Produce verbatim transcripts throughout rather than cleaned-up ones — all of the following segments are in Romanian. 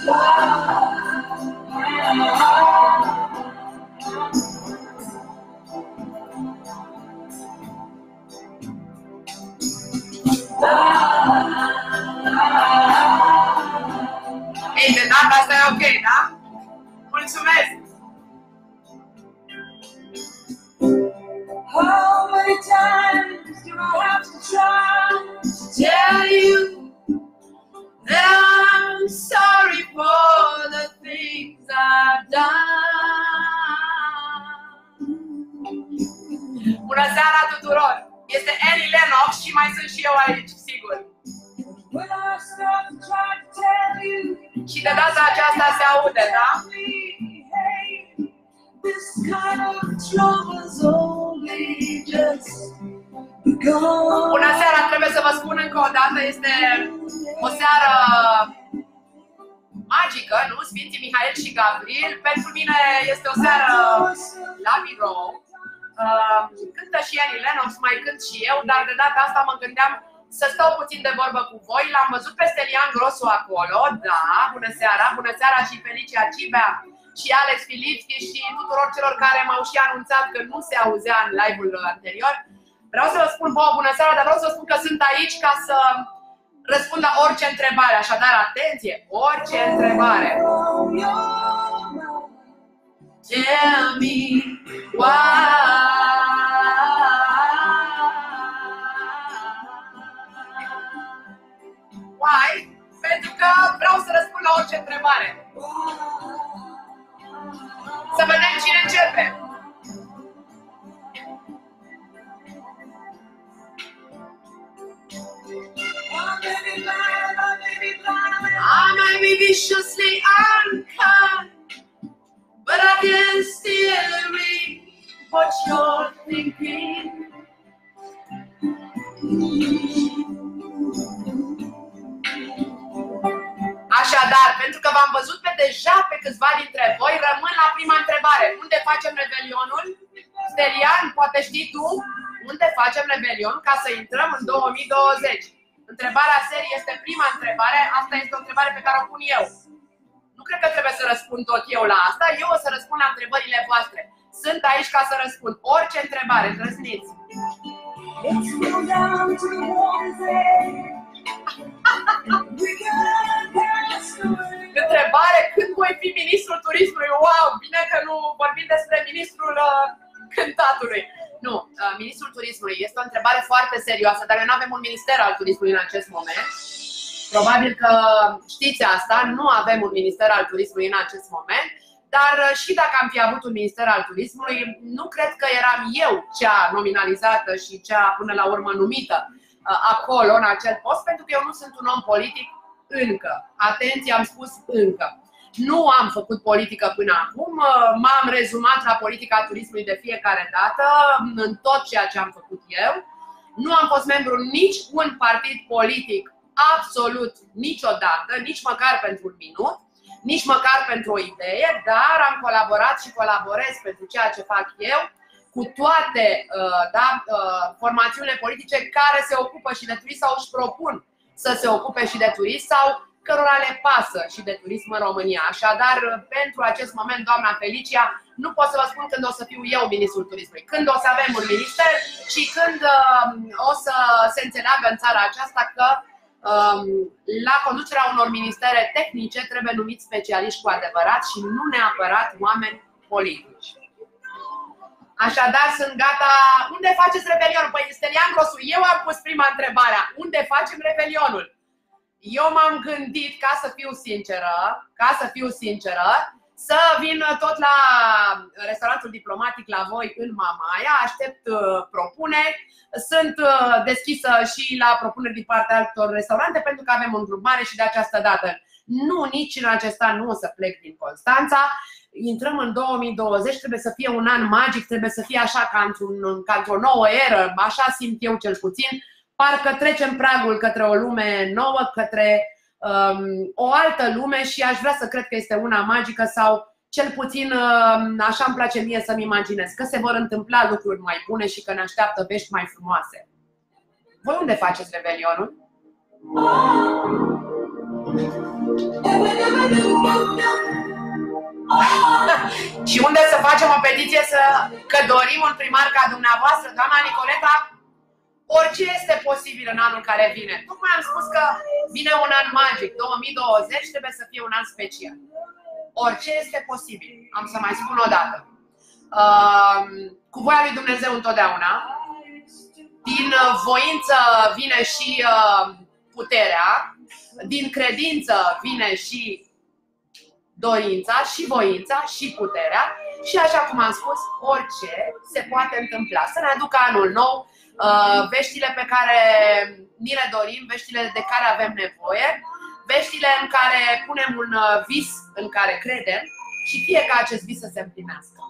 Ei, de data asta e ok, da? Mulțumesc! How many times do I have to try to tell you that I'm sorry for the things I've done? Bună seara tuturor! Este Annie Lennox și mai sunt și eu aici, sigur. When I start to try to tell you, și de data aceasta se aude, da? This kind of trouble's only just begun. Bună seara, trebuie să vă spun încă o dată, este o seară magică, nu? Sfinții Mihail și Gabriel. Pentru mine este o seară la birou. Uh, cântă și Annie Lennox, mai cânt și eu, dar de data asta mă gândeam să stau puțin de vorbă cu voi. L-am văzut pe Stelian Grosu acolo, da, bună seara, bună seara și Felicia Cibea și Alex Filipski și tuturor celor care m-au și anunțat că nu se auzea în live-ul anterior. Vreau să vă spun vouă bună seara, dar vreau să vă spun că sunt aici ca să răspund la orice întrebare, așadar atenție, orice întrebare. Tell me why. Why? Pentru că vreau să răspund la orice întrebare. Să vedem cine începe. I might be viciously unkind, but I can still read what you're thinking. Așadar, pentru că v-am văzut pe deja pe câțiva dintre voi, rămân la prima întrebare. Unde facem revelionul? Stelian, poate știi tu? Unde facem revelion ca să intrăm în două mii douăzeci? Întrebarea serii este prima întrebare. Asta este o întrebare pe care o pun eu. Nu cred că trebuie să răspund tot eu la asta. Eu o să răspund la întrebările voastre. Sunt aici ca să răspund orice întrebare. Îndrăzniți! Întrebare, când voi fi ministrul turismului? Wow, bine că nu vorbim despre ministrul uh, cântatului. Nu, uh, ministrul turismului este o întrebare foarte serioasă, dar noi nu avem un minister al turismului în acest moment. Probabil că știți asta, nu avem un minister al turismului în acest moment. Dar uh, și dacă am fi avut un minister al turismului, nu cred că eram eu cea nominalizată și cea până la urmă numită acolo, în acel post, pentru că eu nu sunt un om politic încă. Atenție, am spus încă. Nu am făcut politică până acum, m-am rezumat la politica turismului de fiecare dată, în tot ceea ce am făcut eu. Nu am fost membru nici un partid politic, absolut niciodată, nici măcar pentru un minut, nici măcar pentru o idee, dar am colaborat și colaborez pentru ceea ce fac eu cu toate da, formațiunile politice care se ocupă și de turism sau își propun să se ocupe și de turism sau cărora le pasă și de turism în România. Așadar, pentru acest moment, doamna Felicia, nu pot să vă spun când o să fiu eu ministrul turismului, când o să avem un minister și când o să se înțeleagă în țara aceasta că la conducerea unor ministere tehnice trebuie numiți specialiști cu adevărat și nu neapărat oameni politici. Așadar, sunt gata. Unde faceți revelionul? Păi, Stelian Grosu, eu am pus prima întrebare. Unde facem revelionul? Eu m-am gândit, ca să fiu sinceră, ca să fiu sinceră, să vin tot la restaurantul diplomatic la voi în Mamaia. Aștept propuneri. Sunt deschisă și la propuneri din partea altor restaurante, pentru că avem un grup mare și de această dată nu, nici în acest an nu o să plec din Constanța. Intrăm în două mii douăzeci, trebuie să fie un an magic, trebuie să fie așa ca într-un, ca într-o nouă eră, așa simt eu cel puțin. Parcă trecem pragul către o lume nouă, către um, o altă lume și aș vrea să cred că este una magică sau cel puțin um, așa îmi place mie să-mi imaginez, că se vor întâmpla lucruri mai bune și că ne așteaptă vești mai frumoase. Voi unde faceți revelionul? Și unde să facem o petiție să, că dorim un primar ca dumneavoastră, doamna Nicoleta? Orice este posibil în anul care vine. Tocmai am spus că vine un an magic, două mii douăzeci trebuie să fie un an special. Orice este posibil. Am să mai spun o dată. Uh, cu voia lui Dumnezeu întotdeauna. Din voință vine și uh, puterea. Din credință vine și dorința, și voința, și puterea. Și așa cum am spus, orice se poate întâmpla. Să ne aducă anul nou, uh, veștile pe care ni le dorim, veștile de care avem nevoie, veștile în care punem un vis în care credem și fie ca acest vis să se împlinească.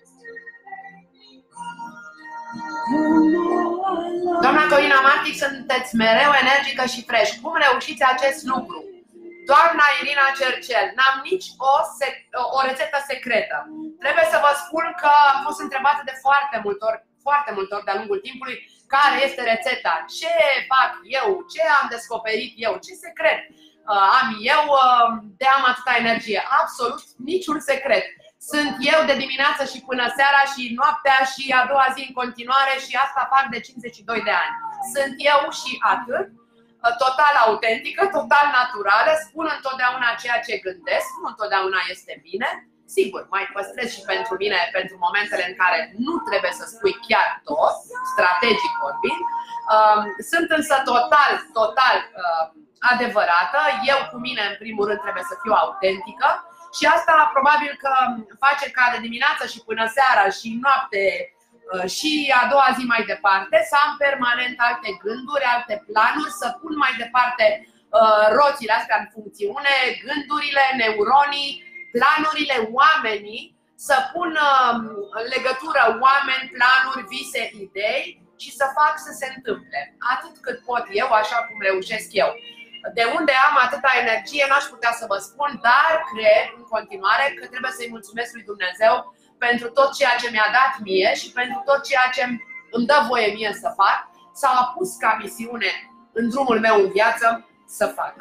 Doamna Corina Martic, sunteți mereu energică și fresh. Cum reușiți acest lucru? Doamna Irina Cercel, n-am nici o, o rețetă secretă. Trebuie să vă spun că am fost întrebată de foarte multe ori, foarte multe ori de-a lungul timpului care este rețeta, ce fac eu, ce am descoperit eu, ce secret uh, am eu uh, de am atâta energie. Absolut niciun secret. Sunt eu de dimineață și până seara și noaptea și a doua zi în continuare și asta fac de cincizeci și doi de ani. Sunt eu și atât. Total autentică, total naturală, spun întotdeauna ceea ce gândesc, nu întotdeauna este bine. Sigur, mai păstrez și pentru mine, pentru momentele în care nu trebuie să spui chiar tot, strategic vorbind. Sunt însă total, total adevărată. Eu cu mine, în primul rând, trebuie să fiu autentică și asta probabil că face ca de dimineață și până seara și noapte și a doua zi mai departe să am permanent alte gânduri, alte planuri, să pun mai departe uh, roțile astea în funcțiune, gândurile, neuronii, planurile, oamenii, să pun uh, în legătură oameni, planuri, vise, idei și să fac să se întâmple. Atât cât pot eu, așa cum reușesc eu. De unde am atâta energie, n-aș putea să vă spun, dar cred în continuare că trebuie să-i mulțumesc lui Dumnezeu pentru tot ceea ce mi-a dat mie și pentru tot ceea ce îmi dă voie mie să fac sau a pus ca misiune în drumul meu în viață să fac.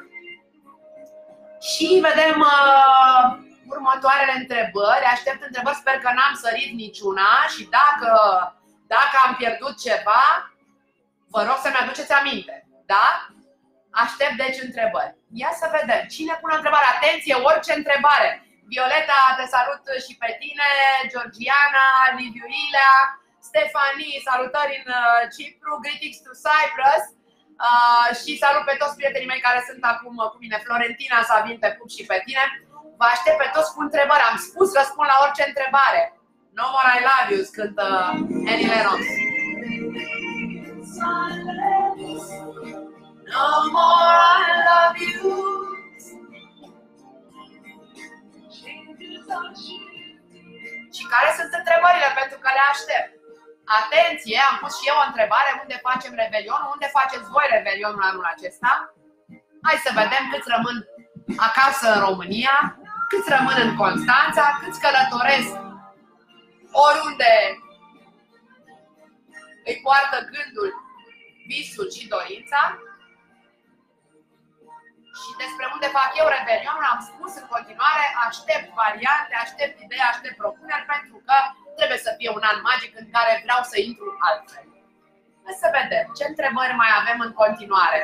Și vedem uh, următoarele întrebări. Aștept întrebări, sper că n-am sărit niciuna și dacă, dacă am pierdut ceva, vă rog să-mi aduceți aminte. Da? Aștept deci întrebări. Ia să vedem. Cine pune întrebare? Atenție, orice întrebare. Violeta, te salut și pe tine, Georgiana, Liviu Ilea, Stefanie, salutări în Cipru, greetings to Cyprus uh, și salut pe toți prietenii mei care sunt acum cu mine, Florentina, Savin, pe pup și pe tine. Vă aștept pe toți cu întrebări, am spus, răspund la orice întrebare. No more I love you, cântă Annie Lennox. No more I love you. Și care sunt întrebările? Pentru că le aștept. Atenție, am pus și eu o întrebare. Unde facem revelionul? Unde faceți voi revelionul anul acesta? Hai să vedem câți rămân acasă în România, câți rămân în Constanța, câți călătoresc oriunde îi poartă gândul, visul și dorința. Și despre unde fac eu revelionul am spus în continuare, aștept variante, aștept idei, aștept propuneri, pentru că trebuie să fie un an magic în care vreau să intru altfel. Hai să vedem ce întrebări mai avem în continuare.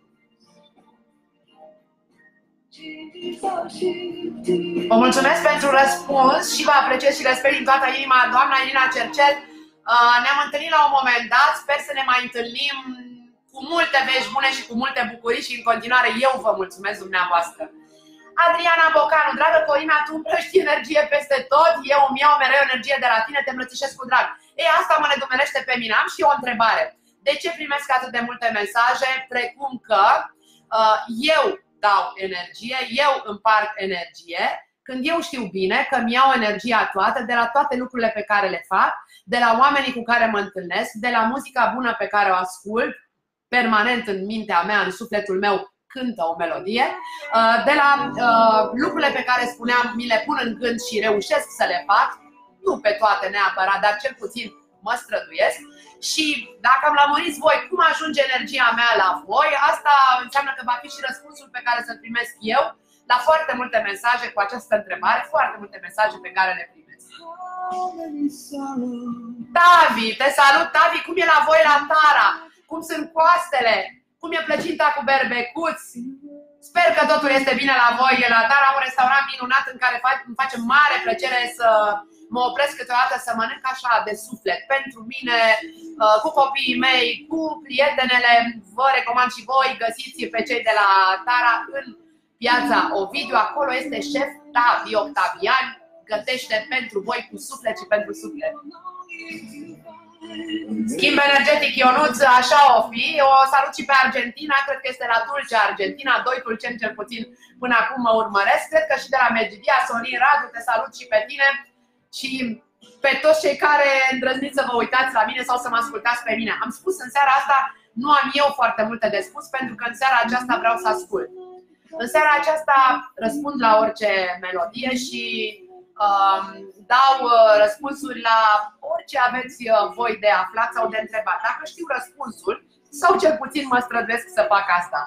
Vă mulțumesc pentru răspuns și vă apreciez și respect din toată inima, doamna Irina Cercel. Ne-am întâlnit la un moment dat, sper să ne mai întâlnim cu multe vești bune și cu multe bucurii și în continuare eu vă mulțumesc dumneavoastră. Adriana Bocanu, dragă Corina, tu împrăști energie peste tot, eu îmi iau mereu energie de la tine, te îmbrățișez cu drag. Ei, asta mă nedumerește pe mine. Am și eu o întrebare. De ce primesc atât de multe mesaje precum că uh, eu dau energie, eu împart energie, când eu știu bine că îmi iau energia toată de la toate lucrurile pe care le fac, de la oamenii cu care mă întâlnesc, de la muzica bună pe care o ascult, permanent în mintea mea, în sufletul meu, cântă o melodie, de la uh, lucrurile pe care spuneam, mi le pun în gând și reușesc să le fac, nu pe toate neapărat, dar cel puțin mă străduiesc. Și dacă îmi lămuriți voi cum ajunge energia mea la voi, asta înseamnă că va fi și răspunsul pe care să-l primesc eu la foarte multe mesaje cu această întrebare, foarte multe mesaje pe care le primesc. Tavi, te salut, Tavi, cum e la voi la Tara? Cum sunt coastele? Cum e plăcinta cu berbecuți? Sper că totul este bine la voi. La Tara, un restaurant minunat în care îmi face mare plăcere să mă opresc câteodată să mănânc așa de suflet. Pentru mine, cu copiii mei, cu prietenele, vă recomand și voi, găsiți pe cei de la Tara în piața Ovidiu. Acolo este șef Tavi Octavian, gătește pentru voi cu suflet și pentru suflet. Schimb energetic, Ionuț, așa o fi. O salut și pe Argentina, cred că este la Tulcea, Argentina. Doi tulceni cel puțin până acum mă urmăresc. Cred că și de la Medgidia, Sorin Radu, te salut și pe tine. Și pe toți cei care îndrăzniți să vă uitați la mine sau să mă ascultați pe mine. Am spus în seara asta, nu am eu foarte multe de spus, pentru că în seara aceasta vreau să ascult. În seara aceasta răspund la orice melodie și uh, dau uh, răspunsuri la orice aveți uh, voi de aflat sau de întrebat. Dacă știu răspunsul, sau cel puțin mă străduiesc să fac asta.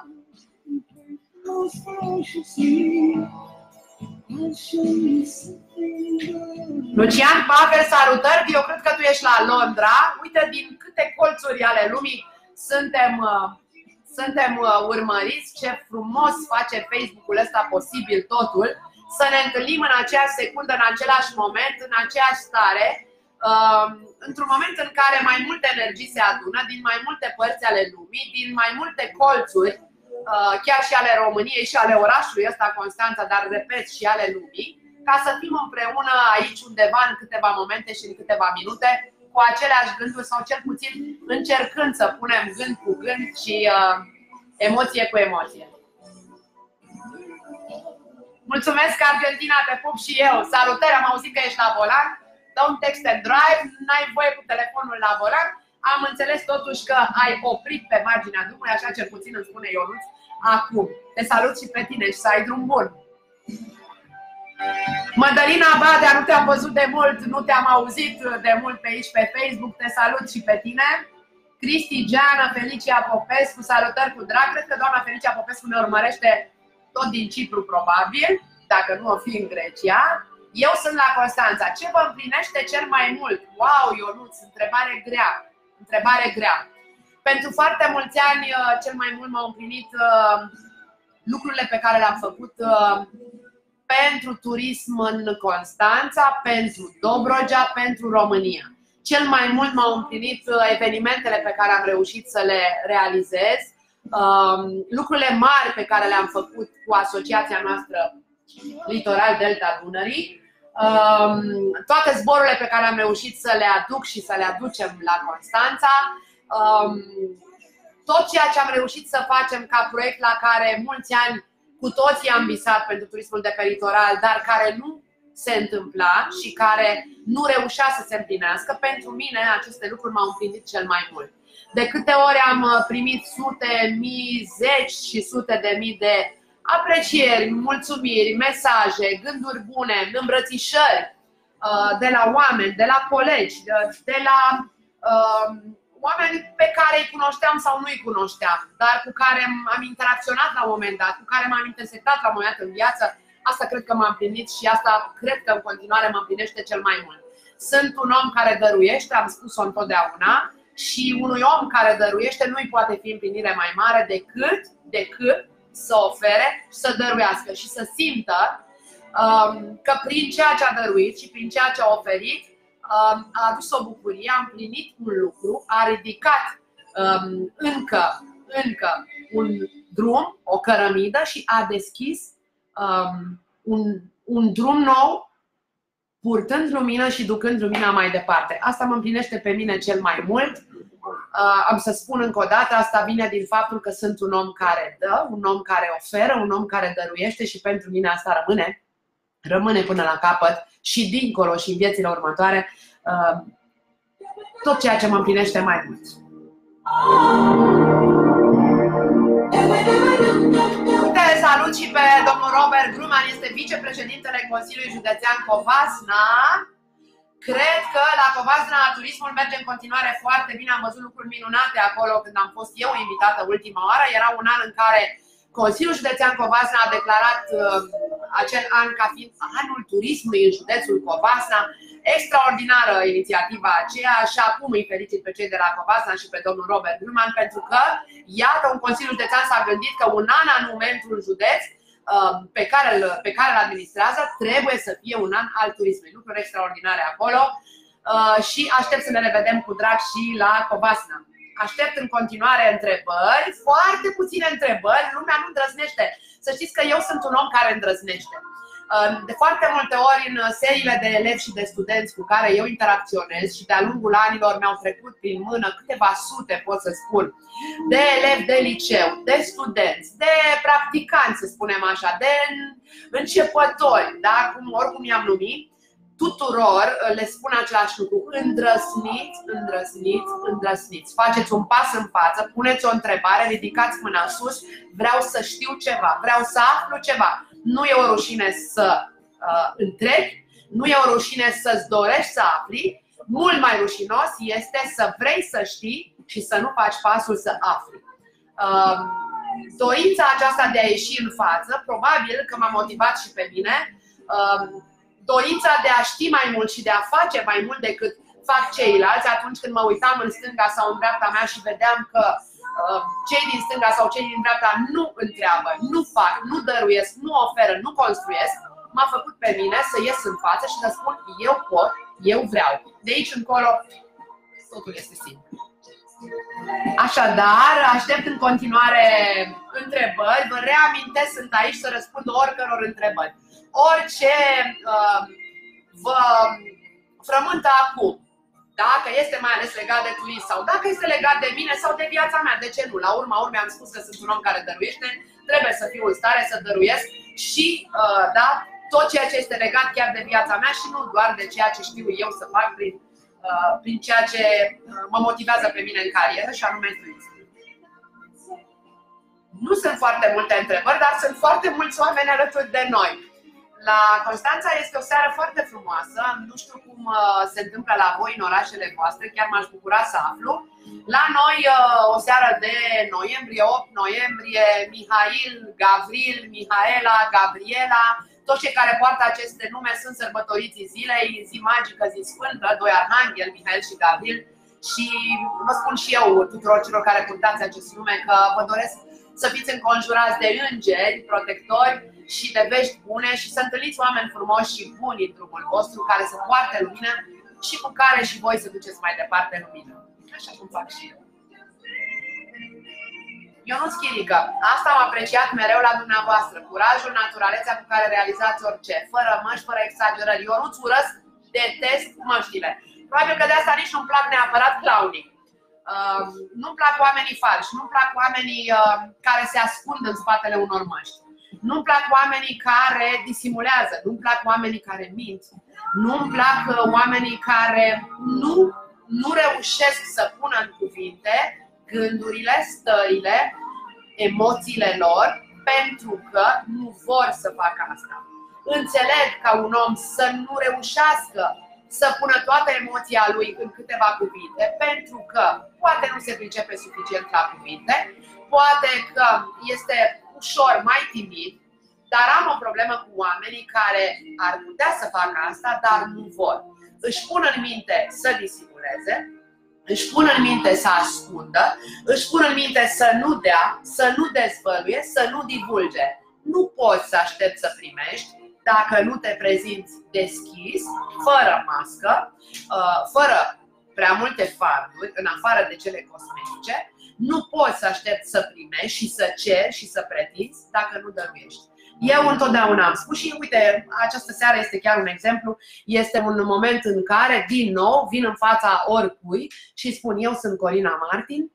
Lucian Pavel, salutări! Eu cred că tu ești la Londra. Uite din câte colțuri ale lumii suntem, uh, suntem uh, urmăriți. Ce frumos face Facebook-ul ăsta posibil totul. Să ne întâlnim în aceeași secundă, în același moment, în aceeași stare, uh, într-un moment în care mai multe energii se adună din mai multe părți ale lumii, din mai multe colțuri, uh, chiar și ale României și ale orașului ăsta Constanța, dar repet și ale lumii, ca să fim împreună aici undeva în câteva momente și în câteva minute cu aceleași gânduri sau cel puțin încercând să punem gând cu gând și uh, emoție cu emoție. Mulțumesc, Argentina, te pup și eu. Salutări, am auzit că ești la volan. Don't text and drive, n-ai voie cu telefonul la volan. Am înțeles totuși că ai oprit pe marginea drumului, așa cel puțin îmi spune Ionuț acum. Te salut și pe tine și să ai drum bun. Mădălina Badea, nu te-am văzut de mult, nu te-am auzit de mult pe aici pe Facebook. Te salut și pe tine. Cristi Geană, Felicia Popescu, salutări cu drag. Cred că doamna Felicia Popescu ne urmărește tot din Cipru, probabil, dacă nu o fi în Grecia. Eu sunt la Constanța. Ce vă împlinește cel mai mult? Wow, Ionuț, întrebare grea. Întrebare grea. Pentru foarte mulți ani, cel mai mult m-au împlinit uh, lucrurile pe care le-am făcut uh, pentru turism în Constanța, pentru Dobrogea, pentru România. Cel mai mult m-au împlinit uh, evenimentele pe care am reușit să le realizez, uh, lucrurile mari pe care le-am făcut cu asociația noastră Litoral Delta Dunării, uh, toate zborurile pe care am reușit să le aduc și să le aducem la Constanța, uh, tot ceea ce am reușit să facem ca proiect la care mulți ani cu toții am visat pentru turismul de pe litoral, dar care nu se întâmpla și care nu reușea să se împlinească, pentru mine aceste lucruri m-au împlinit cel mai mult. De câte ori am primit sute, mii, zeci și sute de mii de aprecieri, mulțumiri, mesaje, gânduri bune, îmbrățișări de la oameni, de la colegi, de la uh, oameni pe care îi cunoșteam sau nu îi cunoșteam, dar cu care am interacționat la un moment dat, cu care m-am intersectat la un moment dat în viață. Asta cred că m-a împlinit și asta cred că în continuare mă împlinește cel mai mult. Sunt un om care dăruiește, am spus-o întotdeauna, și unui om care dăruiește nu-i poate fi împlinire mai mare decât, decât să ofere și să dăruiască și să simtă um, că prin ceea ce a dăruit și prin ceea ce a oferit um, a adus o bucurie, a împlinit un lucru, a ridicat um, încă, încă un drum, o cărămidă și a deschis um, un, un drum nou, purtând lumină și ducând lumina mai departe. Asta mă împlinește pe mine cel mai mult. Uh, am să spun încă o dată, asta vine din faptul că sunt un om care dă, un om care oferă, un om care dăruiește și pentru mine asta rămâne, rămâne până la capăt și dincolo și în viețile următoare, uh, tot ceea ce mă împlinește mai mult. Te salut și pe domnul Robert Gruman, este vicepreședintele Consiliului Județean Covasna. Cred că la Covasna turismul merge în continuare foarte bine. Am văzut lucruri minunate acolo când am fost eu invitată ultima oară. Era un an în care Consiliul Județean Covasna a declarat uh, acel an ca fiind anul turismului în județul Covasna. Extraordinară inițiativa aceea și acum îi felicit pe cei de la Covasna și pe domnul Robert Gluman pentru că, iată, un Consiliu Județean s-a gândit că un an anume într-un județ pe care, îl, pe care îl administrează trebuie să fie un an al turismului. Lucruri extraordinare acolo și aștept să ne revedem cu drag și la Covasna. Aștept în continuare întrebări, foarte puține întrebări, lumea nu îndrăznește. Să știți că eu sunt un om care îndrăznește. De foarte multe ori în seriile de elevi și de studenți cu care eu interacționez și de-a lungul anilor mi-au trecut prin mână câteva sute, pot să spun, de elevi de liceu, de studenți, de practicanți, să spunem așa, de începători, da? Cum, oricum i-am numit, tuturor le spun același lucru: îndrăsniți, îndrăsniți, îndrăsniți. Faceți un pas în față, puneți o întrebare, ridicați mâna sus, vreau să știu ceva, vreau să aflu ceva. Nu e o rușine să uh, întrebi, nu e o rușine să-ți dorești să afli, mult mai rușinos este să vrei să știi și să nu faci pasul să afli. Uh, dorința aceasta de a ieși în față, probabil că m-a motivat și pe mine. Uh, dorința de a ști mai mult și de a face mai mult decât fac ceilalți, atunci când mă uitam în stânga sau în dreapta mea și vedeam că cei din stânga sau cei din dreapta nu întreabă, nu fac, nu dăruiesc, nu oferă, nu construiesc, m-a făcut pe mine să ies în față și să spun: eu pot, eu vreau. De aici încolo totul este simplu. Așadar, aștept în continuare întrebări. Vă reamintesc, sunt aici să răspund oricăror întrebări. Orice uh, vă frământă acum, dacă este mai ales legat de turism sau dacă este legat de mine sau de viața mea, de ce nu? La urma urmei am spus că sunt un om care dăruiește, trebuie să fiu în stare să dăruiesc și uh, da, tot ceea ce este legat chiar de viața mea și nu doar de ceea ce știu eu să fac prin, uh, prin ceea ce mă motivează pe mine în carieră și anume turism. Nu sunt foarte multe întrebări, dar sunt foarte mulți oameni alături de noi. La Constanța este o seară foarte frumoasă, nu știu cum se întâmplă la voi în orașele voastre, chiar m-aș bucura să aflu. La noi o seară de noiembrie, opt noiembrie, Mihail, Gavril, Mihaela, Gabriela, toți cei care poartă aceste nume sunt sărbătoriții zilei, zi magică, zi sfântă, doi arhanghel, Mihail și Gavril. Și vă spun și eu tuturor celor care purtați acest nume că vă doresc să fiți înconjurați de îngeri, protectori și de vești bune și să întâlniți oameni frumoși și buni în drumul vostru care să poarte lumină și cu care și voi să duceți mai departe lumină. Așa cum fac și eu. Ionuț Chirică, asta am apreciat mereu la dumneavoastră. Curajul, naturalețea cu care realizați orice, fără măști, fără exagerări. Ionuț, urăsc, detest măștile. Probabil că de asta nici nu-mi plac neapărat clownii. Uh, nu-mi plac oamenii falși, nu-mi plac oamenii uh, care se ascund în spatele unor măști. Nu-mi plac oamenii care disimulează, nu-mi plac oamenii care mint, nu-mi plac uh, oamenii care nu, nu reușesc să pună în cuvinte gândurile, stările, emoțiile lor, pentru că nu vor să facă asta. Înțeleg ca un om să nu reușească să pună toată emoția lui în câteva cuvinte, pentru că poate nu se pricepe suficient la cuvinte, poate că este ușor mai timid, dar am o problemă cu oamenii care ar putea să facă asta, dar nu vor. Își pun în minte să disimuleze, își pun în minte să ascundă, își pun în minte să nu dea, să nu dezvăluie, să nu divulge. Nu poți să aștepți să primești dacă nu te prezinți deschis, fără mască, fără prea multe farduri, în afară de cele cosmetice. Nu poți să aștepți să primești și să ceri și să pretinzi dacă nu dăruiești. Eu întotdeauna am spus și uite, această seară este chiar un exemplu. Este un moment în care, din nou, vin în fața oricui și spun: eu sunt Corina Martin,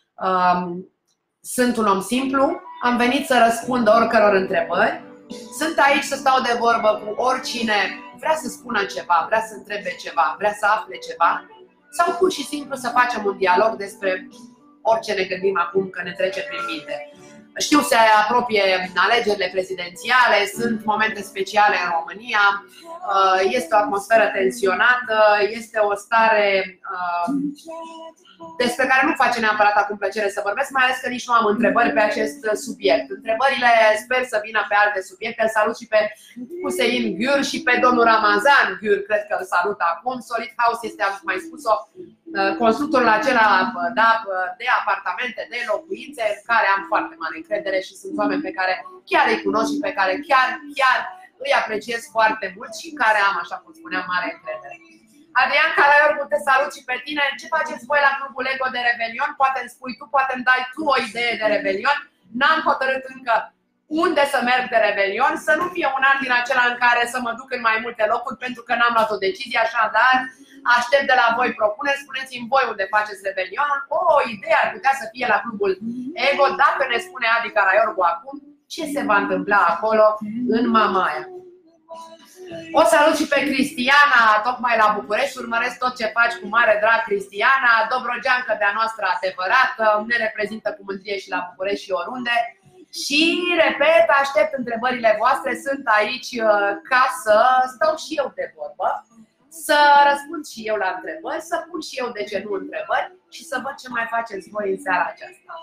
sunt un om simplu, am venit să răspund oricăror întrebări. Sunt aici să stau de vorbă cu oricine vrea să spună ceva, vrea să întrebe ceva, vrea să afle ceva, sau pur și simplu să facem un dialog despre orice ne gândim acum că ne trece prin minte. Știu, se apropie alegerile prezidențiale, sunt momente speciale în România, este o atmosferă tensionată, este o stare despre care nu face neapărat acum plăcere să vorbesc, mai ales că nici nu am întrebări pe acest subiect. Întrebările sper să vină pe alte subiecte. Îl salut și pe Hussein Gür și pe domnul Ramazan Gür, cred că îl salut acum. Solid House este, am mai spus-o, constructorul acela, da, de apartamente, de locuințe, în care am foarte mare încredere și sunt oameni pe care chiar îi cunosc și pe care chiar, chiar îi apreciez foarte mult și care am, așa cum spuneam, mare încredere. Adrian Calaiorgu, te salut și pe tine. Ce faceți voi la clubul Lego de Revelion? Poate îmi spui tu, poate îmi dai tu o idee de Revelion. N-am hotărât încă unde să merg de Revelion, să nu fie un an din acela în care să mă duc în mai multe locuri, pentru că n-am luat o decizie, așadar aștept de la voi propuneri. Spuneți-mi voi unde faceți Revelionul. O idee ar putea să fie la clubul Ego, dacă ne spune Adi Calaiorgu acum ce se va întâmpla acolo în Mamaia. O salut și pe Cristiana, tocmai la București. Urmăresc tot ce faci cu mare drag, Cristiana. Dobrogeancă de-a noastră adevărată, ne reprezintă cu mândrie și la București și oriunde. Și, repet, aștept întrebările voastre. Sunt aici ca să stau și eu de vorbă, să răspund și eu la întrebări, să pun și eu, de ce nu, întrebări și să văd ce mai faceți voi în seara aceasta.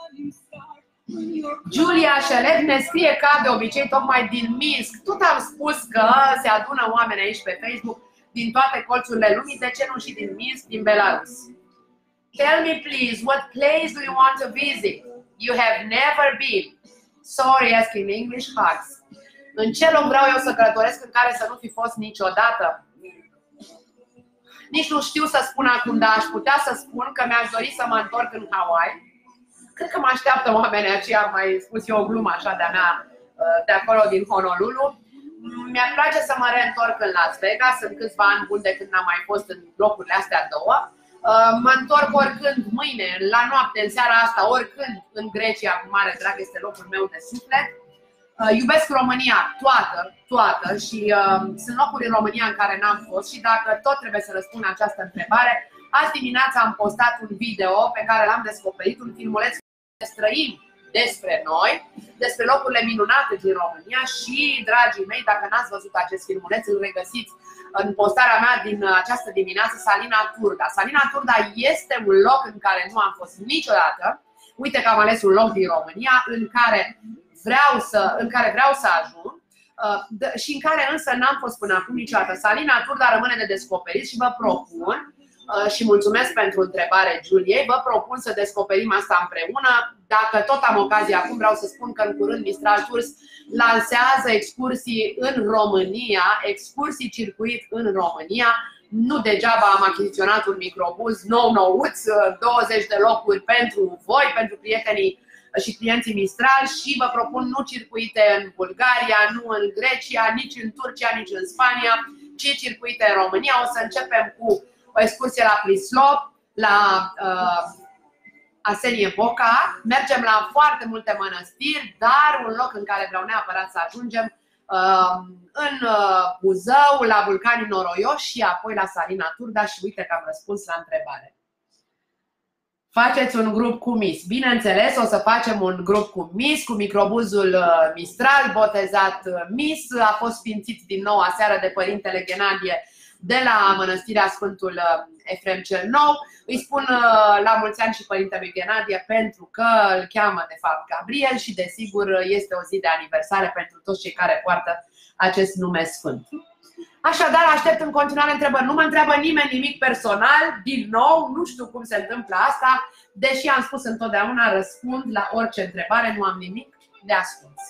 Julia Șelev ne scrie ca de obicei tocmai din Minsk. Tot am spus că se adună oameni aici pe Facebook din toate colțurile lumii, de ce nu și din Minsk, din Belarus? Tell me please, what place do you want to visit? You have never been. Sorry, asking English hugs. În ce loc vreau eu să călătoresc în care să nu fi fost niciodată? Nici nu știu să spun acum, dar aș putea să spun că mi-aș dori să mă întorc în Hawaii. Cred că mă așteaptă oamenii aceia, am mai spus eu o glumă așa de-a mea de acolo din Honolulu. Mi-ar place să mă reîntorc în Las Vegas, sunt câțiva ani buni de când n-am mai fost în locurile astea două. Mă întorc oricând, mâine, la noapte, în seara asta, oricând în Grecia, cu mare drag, este locul meu de suflet. Iubesc România toată, toată și uh, sunt locuri în România în care n-am fost și dacă tot trebuie să răspund această întrebare, azi dimineața am postat un video pe care l-am descoperit, un filmuleț străin despre noi, despre locurile minunate din România și, dragii mei, dacă n-ați văzut acest filmuleț, îl regăsiți în postarea mea din această dimineață, Salina Turda. Salina Turda este un loc în care nu am fost niciodată. Uite că am ales un loc din România în care vreau să, în care vreau să ajung și în care însă n-am fost până acum niciodată. Salina Turda rămâne de descoperit și vă propun, și mulțumesc pentru întrebare, Juliei, vă propun să descoperim asta împreună. Dacă tot am ocazia acum, vreau să spun că în curând Mistral Tours lansează excursii în România, excursii circuit în România. Nu degeaba am achiziționat un microbuz nou-nouț, douăzeci de locuri pentru voi, pentru prietenii și clienții Mistral și vă propun nu circuite în Bulgaria, nu în Grecia, nici în Turcia, nici în Spania, ci circuite în România. O să începem cu o excursie la Prislop, la uh, Asenie Boca. Mergem la foarte multe mănăstiri, dar un loc în care vreau neapărat să ajungem, uh, în uh, Buzău, la Vulcanii Noroioși și apoi la Salina Turda. Și uite că am răspuns la întrebare. Faceți un grup cu Miss. Bineînțeles, o să facem un grup cu Miss, cu microbuzul Mistral, botezat Miss. A fost sfințit din nou aseară de Părintele Ghenadie de la Mănăstirea Sfântul Efrem cel Nou. Îi spun la mulți ani și Părintelui Ghenadie pentru că îl cheamă de fapt Gabriel și desigur este o zi de aniversare pentru toți cei care poartă acest nume sfânt. Așadar, aștept în continuare întrebări. Nu mă întreabă nimeni nimic personal, din nou, nu știu cum se întâmplă asta, deși am spus întotdeauna, răspund la orice întrebare, nu am nimic de ascuns.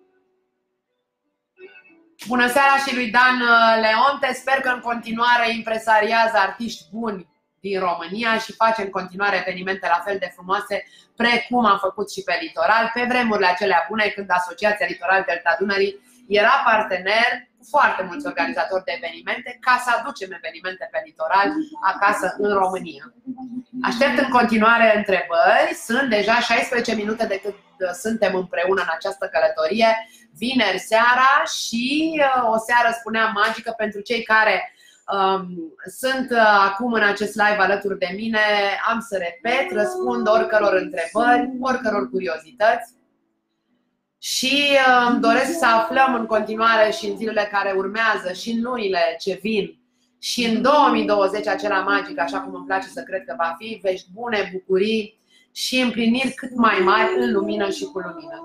Bună seara și lui Dan Leonte, sper că în continuare impresariază artiști buni din România și face în continuare evenimente la fel de frumoase precum am făcut și pe litoral, pe vremurile acelea bune când Asociația Litoral Delta Dunării era partener cu foarte mulți organizatori de evenimente ca să aducem evenimente pe litoral acasă în România. Aștept în continuare întrebări. Sunt deja șaisprezece minute de cât suntem împreună în această călătorie. Vineri seara și o seară, spuneam, magică pentru cei care um, sunt acum în acest live alături de mine. Am să repet, răspund oricăror întrebări, oricăror curiozități. Și îmi doresc să aflăm în continuare și în zilele care urmează și în lunile ce vin și în două mii douăzeci acela magic, așa cum îmi place să cred că va fi, vești bune, bucurii și împliniri cât mai mari în lumină și cu lumină.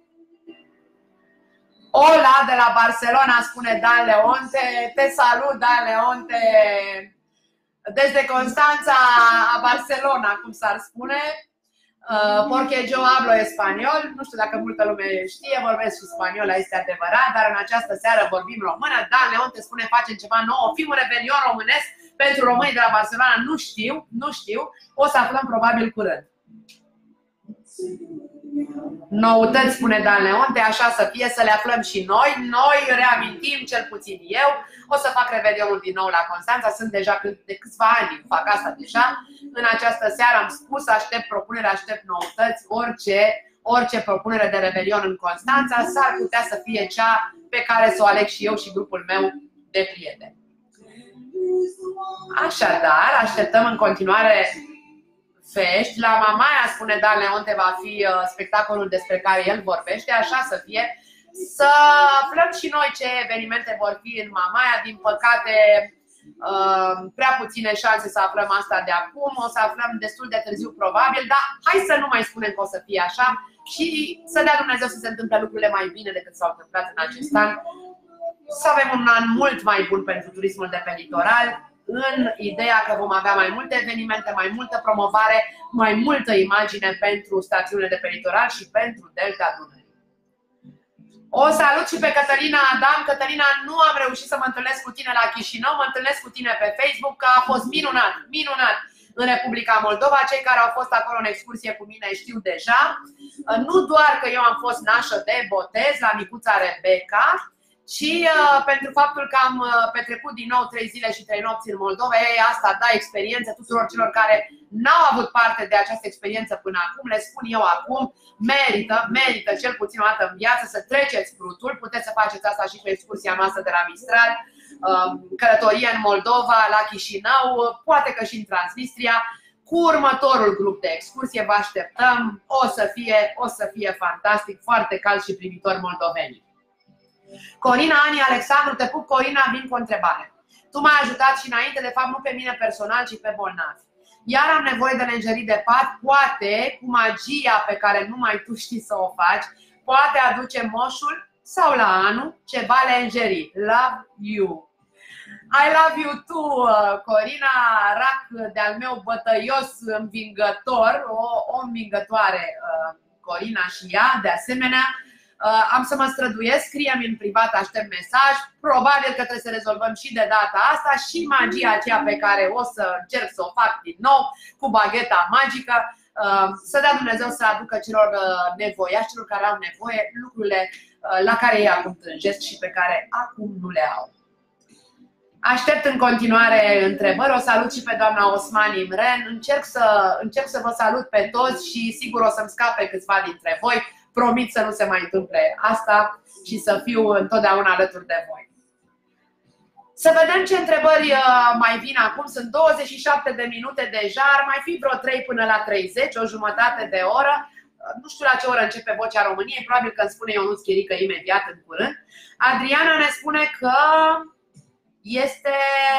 Ola de la Barcelona, spune Dan Leonte. Te salut, Dan Leonte, desde Constanța a Barcelona, cum s-ar spune. Uh, porque yo hablo español. Nu știu dacă multă lume știe, vorbesc și spaniolă, este adevărat, dar în această seară vorbim română. Dan Leonte spune facem ceva nou, o fi un revelion românesc pentru românii de la Barcelona. Nu știu, nu știu, o să aflăm probabil curând. Noutăți, spune Dan Leonte, așa să fie, să le aflăm și noi. Noi reamintim, cel puțin eu, o să fac revelionul din nou la Constanța. Sunt deja de câțiva ani, fac asta deja. În această seară am spus, aștept propunere, aștept noutăți. Orice, orice propunere de revelion în Constanța s-ar putea să fie cea pe care să o aleg și eu și grupul meu de prieteni. Așadar, așteptăm în continuare fești. La Mamaia, spune Dan Leonte, va fi spectacolul despre care el vorbește, așa să fie. Să aflăm și noi ce evenimente vor fi în Mamaia. Din păcate, prea puține șanse să aflăm asta de acum. O să aflăm destul de târziu probabil, dar hai să nu mai spunem că o să fie așa și să dea Dumnezeu să se întâmple lucrurile mai bine decât s-au întâmplat în acest an. Să avem un an mult mai bun pentru turismul de pe litoral, în ideea că vom avea mai multe evenimente, mai multă promovare, mai multă imagine pentru stațiunile de pe litoral și pentru Delta Dunării. O salut și pe Cătălina Adam. Cătălina, nu am reușit să mă întâlnesc cu tine la Chișinău, mă întâlnesc cu tine pe Facebook, că a fost minunat, minunat în Republica Moldova. Cei care au fost acolo în excursie cu mine știu deja. Nu doar că eu am fost nașă de botez la micuța Rebecca, și uh, pentru faptul că am uh, petrecut din nou trei zile și trei nopți în Moldova. Ei, asta da experiență tuturor celor care n-au avut parte de această experiență până acum. Le spun eu acum, merită, merită cel puțin o dată în viață să treceți prutul. Puteți să faceți asta și pe excursia noastră de la Mistral, uh, călătorie în Moldova, la Chișinău, poate că și în Transnistria. Cu următorul grup de excursie vă așteptăm. O să fie, o să fie fantastic, foarte cald și primitor moldovenii. Corina Ani Alexandru, te pup, Corina, vin cu o întrebare. Tu m-ai ajutat și înainte, de fapt nu pe mine personal, ci pe bolnavi. Iar am nevoie de lenjerii de pat, poate cu magia pe care numai tu știi să o faci, poate aduce moșul sau la anul ceva lenjerii. Love you. I love you too, Corina, rac de-al meu bătăios învingător, o, o învingătoare, Corina și ea, de asemenea. Uh, am să mă străduiesc, scrie-mi în privat, aștept mesaj. Probabil că trebuie să rezolvăm și de data asta și magia aceea pe care o să încerc să o fac din nou cu bagheta magică. uh, Să dea Dumnezeu să aducă celor nevoiași, celor care au nevoie, lucrurile uh, la care ei acum tânjesc și pe care acum nu le au. Aștept în continuare întrebări. O salut și pe doamna Osman Imren. Încerc să, încerc să vă salut pe toți și sigur o să-mi scape câțiva dintre voi. Promit să nu se mai întâmple asta și să fiu întotdeauna alături de voi. Să vedem ce întrebări mai vin acum. Sunt douăzeci și șapte de minute deja, ar mai fi vreo trei până la treizeci, o jumătate de oră. Nu știu la ce oră începe Vocea României, probabil că îmi spune Ionuț Chirică imediat în curând. Adriana ne spune că este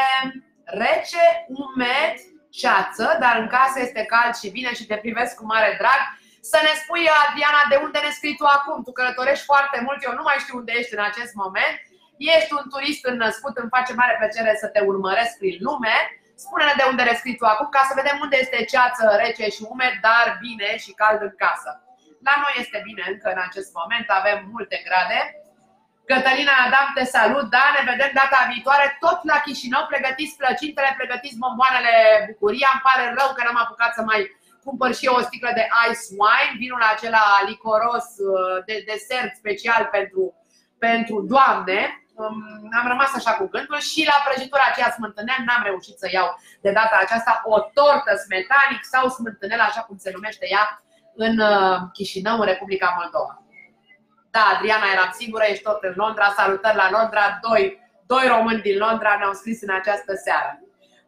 rece, umed, ceață, dar în casă este cald și bine și te privesc cu mare drag. Să ne spui, Adriana, de unde ne scrii tu acum? Tu călătorești foarte mult, eu nu mai știu unde ești în acest moment. Ești un turist înnăscut, îmi face mare plăcere să te urmăresc prin lume. Spune-ne de unde ne scrii tu acum, ca să vedem unde este ceață, rece și umed, dar bine și cald în casă. La noi este bine încă în acest moment, avem multe grade. Cătălina Adam, te salut, da, ne vedem data viitoare, tot la Chișinău. Pregătiți plăcintele, pregătiți bomboanele bucuria. Îmi pare rău că n-am apucat să mai cumpăr și eu o sticlă de ice wine, vinul acela licoros de desert special pentru, pentru doamne. Am rămas așa cu gândul. Și la prăjitura aceea smântânel n-am reușit să iau de data aceasta o tortă smetanic sau smântânel, așa cum se numește ea în Chișinău, în Republica Moldova. Da, Adriana, eram sigură, ești tot în Londra. Salutări la Londra. Doi, doi români din Londra ne-au scris în această seară.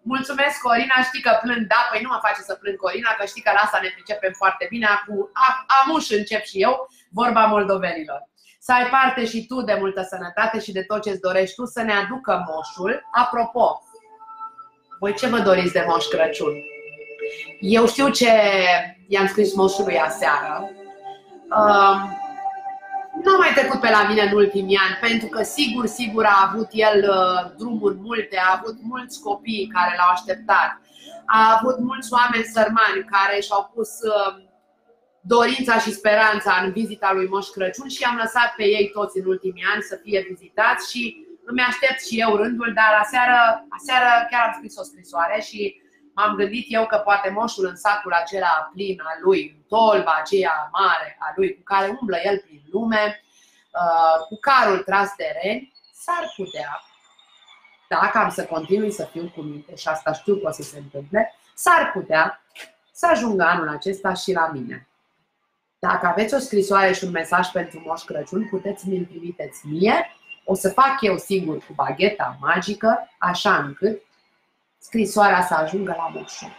Mulțumesc, Corina, știi că plâng, da? Păi nu mă face să plâng, Corina, că știi că la asta ne pricepem foarte bine. Cu amuș încep și eu, vorba moldovenilor. Să ai parte și tu de multă sănătate și de tot ce-ți dorești tu, să ne aducă moșul. Apropo, voi ce vă doriți de Moș Crăciun? Eu știu ce i-am scris moșului aseară. Um, Nu a mai trecut pe la mine în ultimii ani, pentru că sigur, sigur a avut el uh, drumuri multe, a avut mulți copii care l-au așteptat, a avut mulți oameni sărmani care și-au pus uh, dorința și speranța în vizita lui Moș Crăciun și i-am lăsat pe ei toți în ultimii ani să fie vizitați și îmi aștept și eu rândul, dar aseară, aseară chiar am scris o scrisoare și m-am gândit eu că poate moșul în sacul acela plin al lui, în tolba aceea mare a lui cu care umblă el prin lume, cu carul tras de reni, s-ar putea, dacă am să continui să fiu cu minte și asta știu că o să se întâmple, s-ar putea să ajungă anul acesta și la mine. Dacă aveți o scrisoare și un mesaj pentru Moș Crăciun, puteți mi-l trimiteți mie, o să fac eu singur cu bagheta magică, așa încât scrisoarea să ajungă la moșul.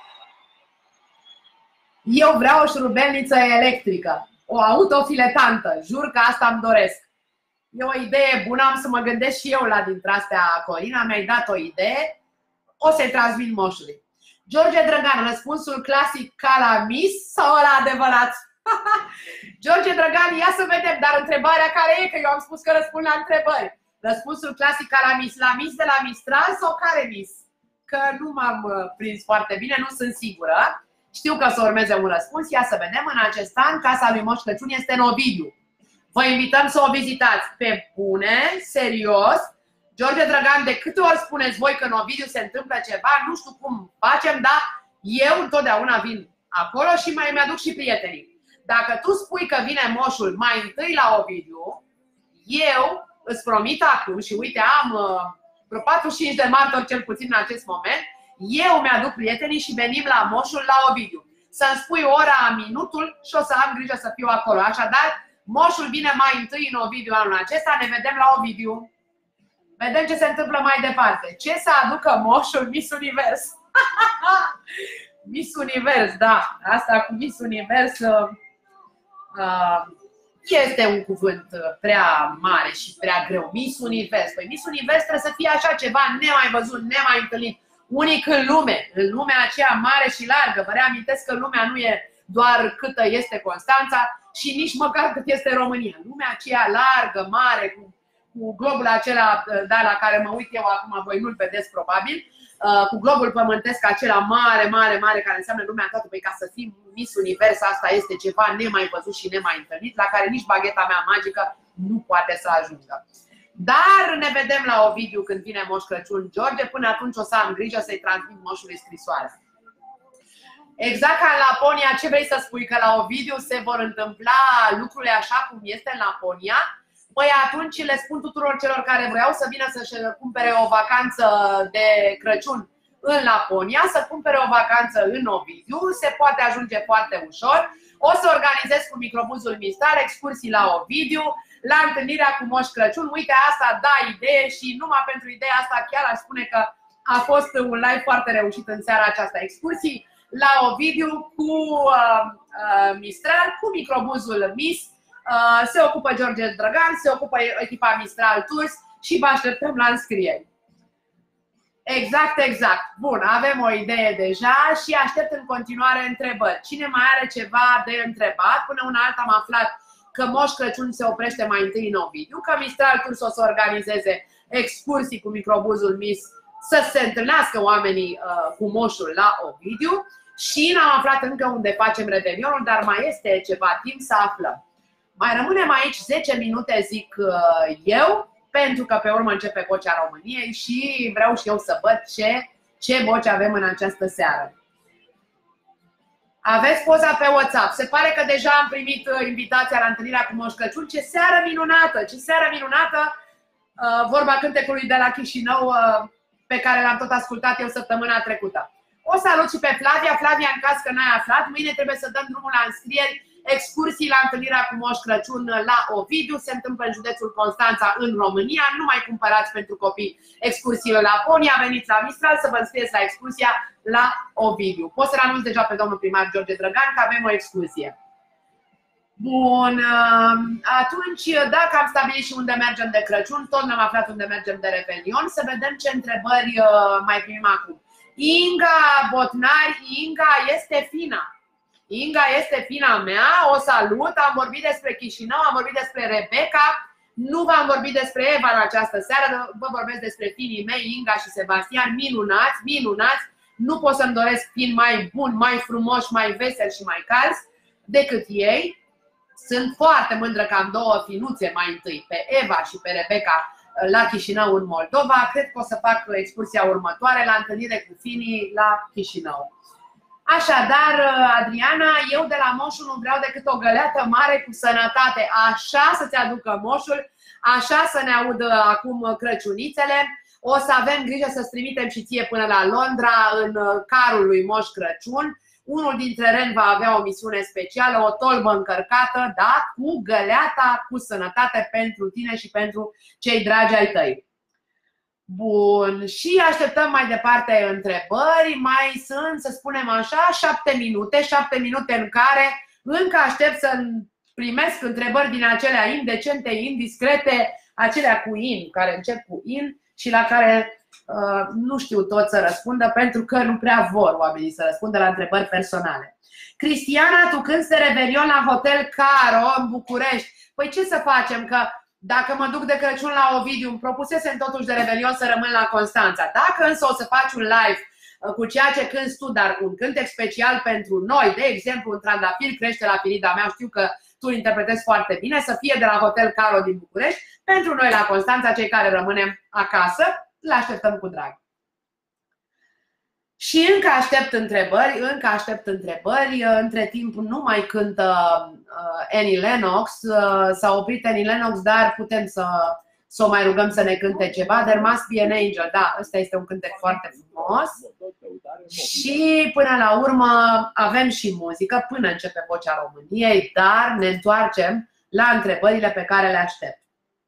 Eu vreau o șurubelniță electrică, o autofiletantă, jur că asta îmi doresc. E o idee bună, am să mă gândesc și eu la dintre astea, Corina, mi-ai dat o idee, o să-i transmit moșului. George Drăgan, răspunsul clasic ca la Miss sau ăla adevărat? George Drăgan, ia să vedem, dar întrebarea care e, că eu am spus că răspund la întrebări. Răspunsul clasic ca la Miss, la Miss de la Mistral sau care Miss? Că nu m-am prins foarte bine, nu sunt sigură. Știu că o să urmeze un răspuns. Ia să vedem, în acest an casa lui Moș Crăciun este în Ovidiu. Vă invităm să o vizitați pe bune, serios. George Drăgan, de câte ori spuneți voi că în Ovidiu se întâmplă ceva, nu știu cum facem, dar eu întotdeauna vin acolo și mai mi-aduc și prietenii. Dacă tu spui că vine moșul mai întâi la Ovidiu, eu îți promit acum, și uite, am vreo patruzeci și cinci de martori cel puțin în acest moment, eu mi-aduc prietenii și venim la moșul la Ovidiu. Să-mi spui ora, minutul și o să am grijă să fiu acolo. Așadar, moșul vine mai întâi în Ovidiu anul acesta, ne vedem la Ovidiu. Vedem ce se întâmplă mai departe. Ce să aducă moșul? Miss Univers. Miss Univers, da. Asta cu Miss Univers uh, este un cuvânt prea mare și prea greu. Miss Univers. Păi Miss Univers trebuie să fie așa ceva nemai văzut, nemai întâlnit. Unic în lume, în lumea aceea mare și largă. Vă reamintesc că lumea nu e doar câtă este Constanța și nici măcar cât este România. Lumea aceea largă, mare, cu, cu globul acela, da, la care mă uit eu acum, voi nu-l vedeți probabil, cu globul pământesc acela mare, mare, mare, care înseamnă lumea toată. Păi ca să fim Miss Univers, asta este ceva nemai văzut și nemai întâlnit, la care nici bagheta mea magică nu poate să ajungă. Dar ne vedem la Ovidiu când vine Moș Crăciun, George. Până atunci o să am grijă să-i transmit moșului scrisoarea. Exact ca în Laponia, ce vrei să spui? Că la Ovidiu se vor întâmpla lucrurile așa cum este în Laponia? Păi atunci le spun tuturor celor care vreau să vină să-și cumpere o vacanță de Crăciun în Laponia, să cumpere o vacanță în Ovidiu. Se poate ajunge foarte ușor. O să organizez cu microbuzul Mistral excursii la Ovidiu, la întâlnirea cu Moș Crăciun. Uite, asta da idee și numai pentru ideea asta chiar aș spune că a fost un live foarte reușit în seara aceasta. Excursii la Ovidiu cu uh, uh, Mistral, cu microbuzul Miss. Uh, se ocupă George Drăgan, se ocupă echipa Mistral Tours și vă așteptăm la înscrieri. Exact, exact. Bun, avem o idee deja și aștept în continuare întrebări. Cine mai are ceva de întrebat? Până una alta am aflat că Moș Crăciun se oprește mai întâi în Ovidiu, că Mistral Tours o să organizeze excursii cu microbuzul Miss, să se întâlnească oamenii uh, cu moșul la Ovidiu și n-am aflat încă unde facem revelionul, dar mai este ceva timp să aflăm. Mai rămânem aici zece minute, zic uh, eu, pentru că pe urmă începe Vocea României și vreau și eu să văd ce, ce voci avem în această seară. Aveți poza pe WhatsApp. Se pare că deja am primit invitația la întâlnirea cu Moș Crăciun. Ce seară minunată! Ce seară minunată! Vorba cântecului de la Chișinău pe care l-am tot ascultat eu săptămâna trecută. O salut și pe Flavia. Flavia, în caz că n-ai aflat, mâine trebuie să dăm drumul la înscrieri Excursii la întâlnirea cu Moș Crăciun la Ovidiu se întâmplă în județul Constanța, în România. Nu mai cumpărați pentru copii excursiile la Ponia, veniți la Mistral să vă înscrieți la excursia la Ovidiu. Pot să-l anunț deja pe domnul primar George Drăgan că avem o excursie. Bun, atunci dacă am stabilit și unde mergem de Crăciun, tot ne-am aflat unde mergem de Revelion, să vedem ce întrebări mai primim acum. Inga Botnari, Inga este fina. Inga este fina mea, o salut, am vorbit despre Chișinău, am vorbit despre Rebecca, nu v-am vorbit despre Eva în această seară, vă vorbesc despre finii mei, Inga și Sebastian, minunați, minunați, nu pot să-mi doresc fini mai buni, mai frumoși, mai veseli și mai calzi decât ei. Sunt foarte mândră că am două finuțe mai întâi, pe Eva și pe Rebecca, la Chișinău în Moldova. Cred că o să fac excursia următoare la întâlnire cu finii la Chișinău. Așadar, Adriana, eu de la moșul nu vreau decât o găleată mare cu sănătate. Așa să-ți aducă moșul, așa să ne audă acum crăciunițele. O să avem grijă să-ți trimitem și ție până la Londra în carul lui Moș Crăciun. Unul dintre reni va avea o misiune specială, o tolbă încărcată, da, cu găleata, cu sănătate pentru tine și pentru cei dragi ai tăi. Bun, și așteptăm mai departe întrebări. Mai sunt, să spunem așa, șapte minute, șapte minute în care încă aștept să primesc întrebări din acelea indecente, indiscrete, acelea cu in, care încep cu in și la care Uh, nu știu tot să răspundă, pentru că nu prea vor oamenii să răspundă la întrebări personale. Cristiana, tu când se Revelion la Hotel Caro în București? Păi ce să facem, că dacă mă duc de Crăciun la Ovidiu, îmi propusesem totuși de Revelion să rămân la Constanța. Dacă însă o să faci un live cu ceea ce cânti tu, dar un cântec special pentru noi, de exemplu un trandafir crește la firida mea, știu că tu îl interpretezi foarte bine, să fie de la Hotel Caro din București, pentru noi la Constanța, cei care rămânem acasă, le așteptăm cu drag. Și încă aștept întrebări, încă aștept întrebări. Între timp nu mai cântă uh, Annie Lennox, uh, s-a oprit Annie Lennox, dar putem să, să o mai rugăm să ne cânte ceva. There must be an angel, da, ăsta este un cântec foarte frumos. Și până la urmă avem și muzică până începe Vocea României, dar ne întoarcem la întrebările pe care le aștept.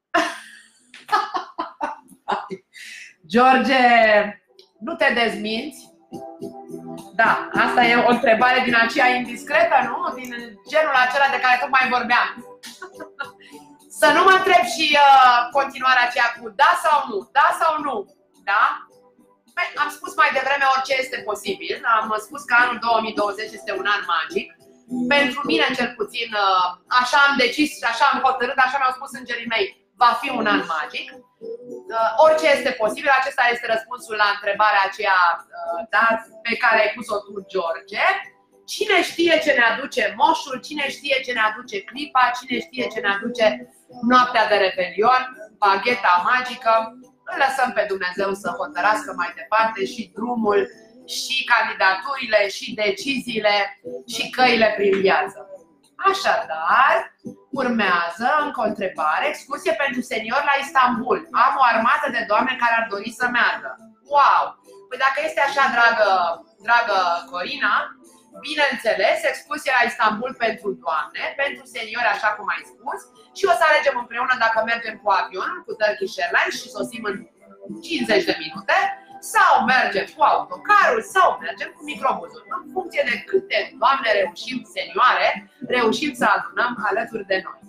George, nu te dezminți? Da, asta e o întrebare din aceea indiscretă, nu? Din genul acela de care tocmai vorbeam. Să nu mă întreb și uh, continuarea aceea cu da sau nu, da sau nu, da? Păi, am spus mai devreme orice este posibil. Am spus că anul două mii douăzeci este un an magic. Pentru mine, cel puțin, uh, așa am decis și așa am hotărât, așa mi-au spus îngerii mei, va fi un an magic. Uh, orice este posibil, acesta este răspunsul la întrebarea aceea uh, da, pe care ai pus-o tu, George. Cine știe ce ne aduce moșul, cine știe ce ne aduce clipa, cine știe ce ne aduce noaptea de Revelion, bagheta magică. Îl lăsăm pe Dumnezeu să hotărască mai departe și drumul, și candidaturile, și deciziile, și căile prin viață. Așadar, urmează încă o întrebare. Excursie pentru seniori la Istanbul. Am o armată de doamne care ar dori să meargă. Wow! Păi dacă este așa, dragă, dragă Corina, bineînțeles, excursie la Istanbul pentru doamne, pentru seniori, așa cum ai spus, și o să alegem împreună dacă mergem cu avionul, cu Turkish Airlines și sosim în cincizeci de minute, sau mergem cu autocarul, sau mergem cu microbuzul. În funcție de câte doamne reușim, senioare, reușim să adunăm alături de noi.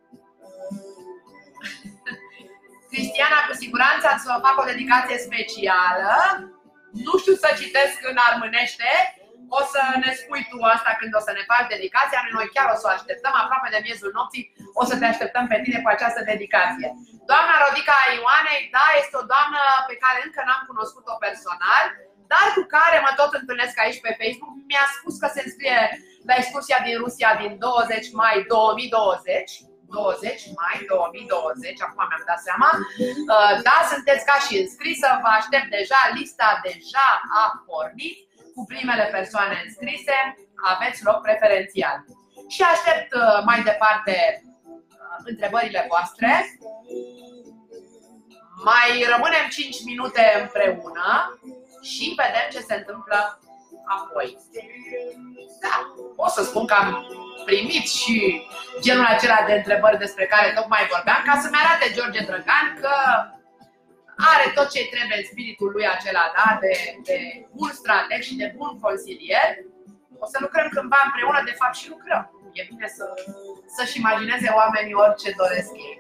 Cristiana, cu siguranță să vă fac o dedicație specială. Nu știu să citesc în armânește. O să ne spui tu asta când o să ne faci dedicația. Noi chiar o să o așteptăm aproape de miezul nopții. O să te așteptăm pe tine cu această dedicație. Doamna Rodica Ioanei, da, este o doamnă pe care încă n-am cunoscut-o personal, dar cu care mă tot întâlnesc aici pe Facebook. Mi-a spus că se înscrie la excursia din Rusia din douăzeci mai două mii douăzeci. douăzeci mai două mii douăzeci, acum mi-am dat seama. Da, sunteți ca și înscrisă, vă aștept deja, lista deja a pornit. Cu primele persoane înscrise aveți loc preferențial. Și aștept mai departe întrebările voastre. Mai rămânem cinci minute împreună și vedem ce se întâmplă apoi. Da, o să spun că am primit și genul acela de întrebări despre care tocmai vorbeam, ca să-mi arate George Drăgan că are tot ce trebuie în spiritul lui acela, da? de, de bun strateg și de bun consilier. O să lucrăm cândva împreună, de fapt și lucrăm. E bine să, să-și imagineze oamenii orice doresc ei.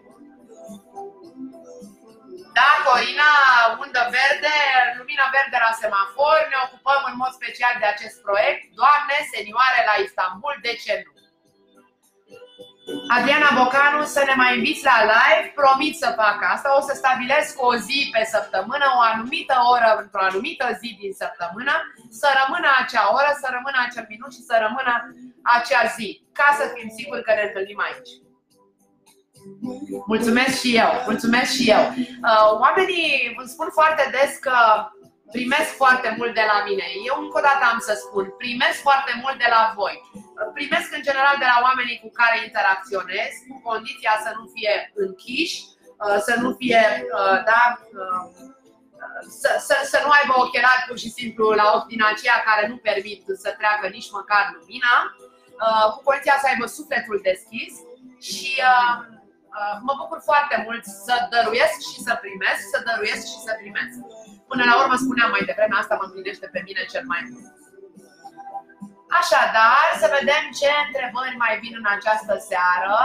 Da, Corina, undă verde, lumină verde la semafor, ne ocupăm în mod special de acest proiect. Doamne, senioare la Istanbul, de ce nu? Adriana Bocanu, să ne mai inviți la live, promit să fac asta, o să stabilesc o zi pe săptămână, o anumită oră, într-o anumită zi din săptămână, să rămână acea oră, să rămână acel minut și să rămână acea zi, ca să fim siguri că ne întâlnim aici. Mulțumesc și eu, mulțumesc și eu. Oamenii îmi spun foarte des că primesc foarte mult de la mine. Eu încă o dată am să spun, primesc foarte mult de la voi. Primesc în general de la oamenii cu care interacționez, cu condiția să nu fie închiși, să nu fie, da, să, să, să nu aibă ochelari pur și simplu la ochi din aceea care nu permit să treacă nici măcar lumina, cu condiția să aibă sufletul deschis și mă bucur foarte mult să dăruiesc și să primesc, să dăruiesc și să primesc. Până la urmă, spuneam mai devreme, asta mă împlinește pe mine cel mai mult. Așadar, să vedem ce întrebări mai vin în această seară.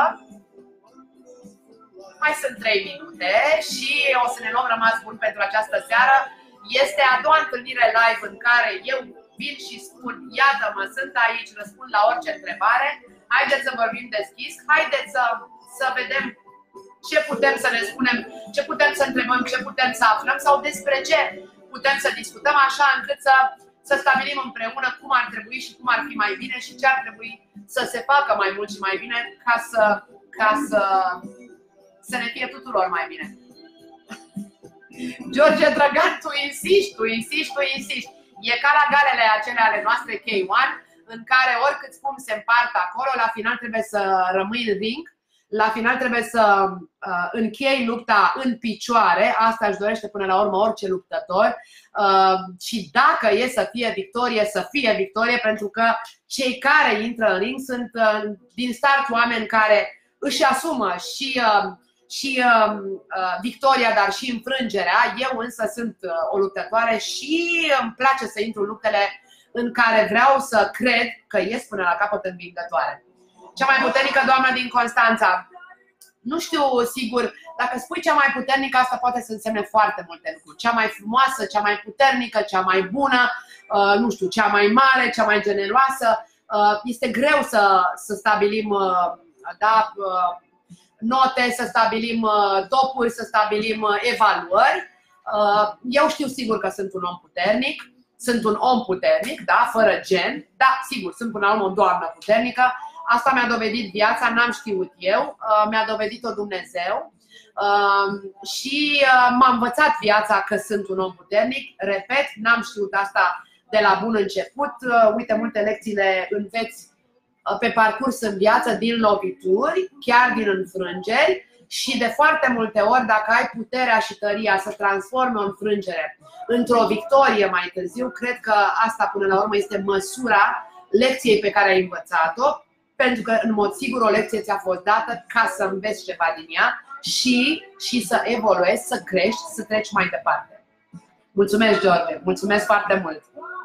Mai sunt trei minute și o să ne luăm rămas bun pentru această seară. Este a doua întâlnire live în care eu vin și spun, iată-mă, sunt aici, răspund la orice întrebare. Haideți să vorbim deschis, haideți să, să vedem ce putem să ne spunem, ce putem să întrebăm, ce putem să aflăm sau despre ce putem să discutăm, așa încât să, să stabilim împreună cum ar trebui și cum ar fi mai bine și ce ar trebui să se facă mai mult și mai bine ca să, ca să, să ne fie tuturor mai bine. George Drăgan, tu insiști, tu insiști, tu insiști. E ca la galele acelea ale noastre K unu, în care oricât spun se împart acolo, la final trebuie să rămâi în ring. La final trebuie să uh, închei lupta în picioare, asta își dorește până la urmă orice luptător uh, și dacă e să fie victorie, să fie victorie, pentru că cei care intră în ring sunt uh, din start oameni care își asumă și, uh, și uh, uh, victoria, dar și înfrângerea. Eu însă sunt uh, o luptătoare și îmi place să intru în luptele în care vreau să cred că ies până la capăt învingătoare. Cea mai puternică doamnă din Constanța. Nu știu sigur, dacă spui cea mai puternică, asta poate să însemne foarte multe lucruri. Cea mai frumoasă, cea mai puternică, cea mai bună, nu știu, cea mai mare, cea mai generoasă. Este greu să, să stabilim, da, note, să stabilim topuri, să stabilim evaluări. Eu știu sigur că sunt un om puternic. Sunt un om puternic, da, fără gen. Da, sigur, sunt până la urmă o doamnă puternică. Asta mi-a dovedit viața, n-am știut eu, mi-a dovedit-o Dumnezeu și m-a învățat viața că sunt un om puternic. Repet, n-am știut asta de la bun început. Uite, multe lecții le înveți pe parcurs în viață, din lovituri, chiar din înfrângeri. Și de foarte multe ori, dacă ai puterea și tăria să transformi o înfrângere într-o victorie mai târziu, cred că asta până la urmă este măsura lecției pe care ai învățat-o. Pentru că, în mod sigur, o lecție ți-a fost dată ca să înveți ceva din ea și, și să evoluezi, să crești, să treci mai departe. Mulțumesc, George! Mulțumesc foarte mult!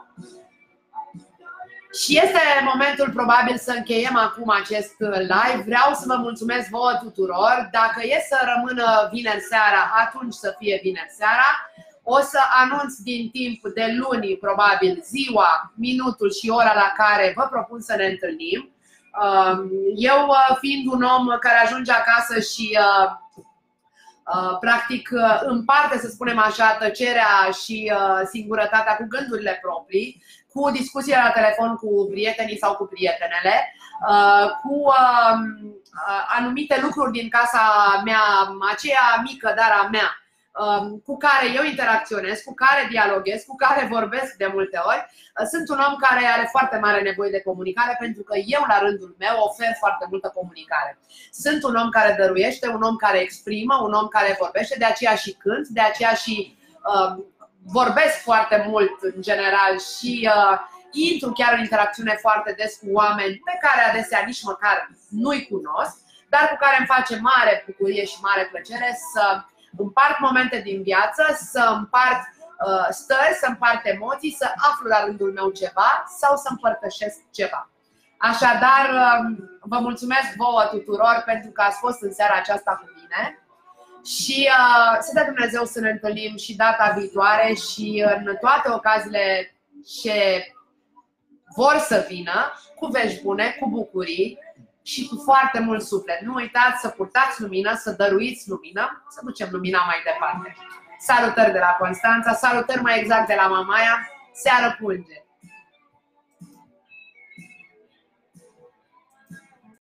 Și este momentul probabil să încheiem acum acest live. Vreau să vă mulțumesc vouă tuturor. Dacă e să rămână vineri seara, atunci să fie vineri seara. O să anunț din timp de luni, probabil, ziua, minutul și ora la care vă propun să ne întâlnim. Eu, fiind un om care ajunge acasă și practic împarte, să spunem așa, tăcerea și singurătatea cu gândurile proprii, cu discuțiile la telefon cu prietenii sau cu prietenele, cu anumite lucruri din casa mea, aceea mică, dar a mea, cu care eu interacționez, cu care dialoghez, cu care vorbesc de multe ori. Sunt un om care are foarte mare nevoie de comunicare, pentru că eu, la rândul meu, ofer foarte multă comunicare. Sunt un om care dăruiește, un om care exprimă, un om care vorbește, de aceea și cânt, de aceea și uh, vorbesc foarte mult în general și uh, intru chiar în interacțiune foarte des cu oameni pe care adesea nici măcar nu-i cunosc, dar cu care îmi face mare bucurie și mare plăcere să împart momente din viață, să împart uh, stări, să împart emoții, să aflu la rândul meu ceva sau să împărtășesc ceva. Așadar, vă mulțumesc vouă tuturor pentru că ați fost în seara aceasta cu mine și uh, să dea Dumnezeu să ne întâlnim și data viitoare și în toate ocaziile ce vor să vină, cu vești bune, cu bucurii și cu foarte mult suflet. Nu uitați să purtați lumină, să dăruiți lumină, să ducem lumina mai departe. Salutări de la Constanța, salutări mai exact de la Mamaia, seară pulge!